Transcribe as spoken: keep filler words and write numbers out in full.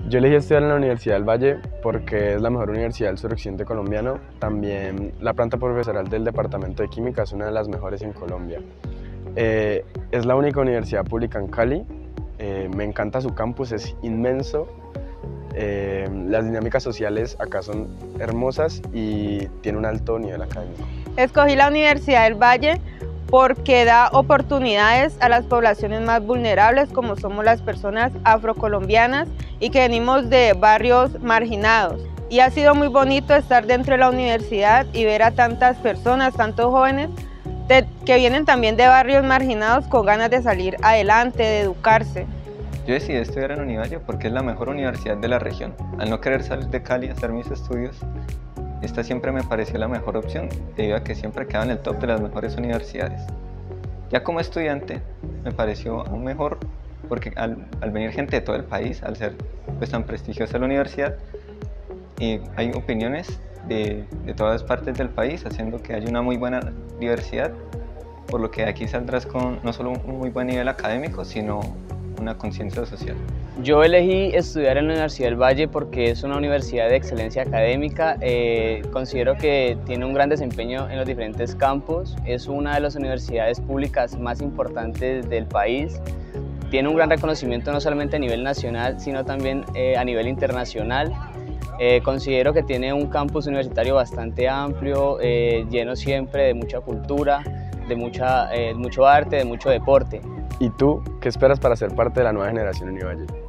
Yo elegí estudiar en la Universidad del Valle porque es la mejor universidad del suroccidente colombiano. También la planta profesoral del Departamento de Química es una de las mejores en Colombia. Eh, es la única universidad pública en Cali. Eh, me encanta su campus, es inmenso. Eh, las dinámicas sociales acá son hermosas y tiene un alto nivel académico. Escogí la Universidad del Valle porque da oportunidades a las poblaciones más vulnerables, como somos las personas afrocolombianas y que venimos de barrios marginados. Y ha sido muy bonito estar dentro de la universidad y ver a tantas personas, tantos jóvenes, de, que vienen también de barrios marginados con ganas de salir adelante, de educarse. Yo decidí estudiar en Univalle porque es la mejor universidad de la región. Al no querer salir de Cali a hacer mis estudios, esta siempre me pareció la mejor opción, debido a que siempre quedaba en el top de las mejores universidades. Ya como estudiante, me pareció aún mejor porque al, al venir gente de todo el país, al ser pues, tan prestigiosa la universidad, y hay opiniones de, de todas partes del país, haciendo que haya una muy buena diversidad, por lo que de aquí saldrás con no solo un muy buen nivel académico, sino una conciencia social. Yo elegí estudiar en la Universidad del Valle porque es una universidad de excelencia académica. Eh, considero que tiene un gran desempeño en los diferentes campos. Es una de las universidades públicas más importantes del país. Tiene un gran reconocimiento no solamente a nivel nacional, sino también eh, a nivel internacional. Eh, considero que tiene un campus universitario bastante amplio, eh, lleno siempre de mucha cultura, de mucha, eh, mucho arte, de mucho deporte. ¿Y tú qué esperas para ser parte de la nueva generación Univalle?